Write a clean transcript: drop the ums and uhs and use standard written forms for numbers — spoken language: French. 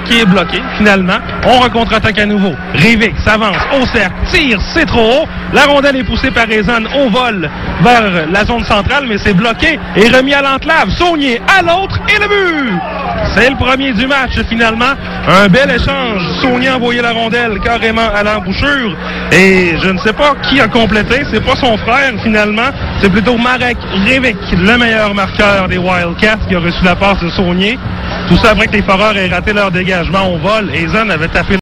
qui est bloqué, finalement. On recontre-attaque à nouveau. Rivik s'avance au cercle, tire, c'est trop haut. La rondelle est poussée par Rezan au vol vers la zone centrale, mais c'est bloqué et remis à l'enclave. Saunier à l'autre et le but! C'est le premier du match, finalement. Un bel échange. Saunier a envoyé la rondelle carrément à l'embouchure. Et je ne sais pas qui a complété. C'est pas son frère, finalement. C'est plutôt Marek Rivik, le meilleur marqueur des Wildcats, qui a reçu la passe de Saunier. Tout ça après que les Foreurs aient raté leur dégagement au vol. Et Zan avait tapé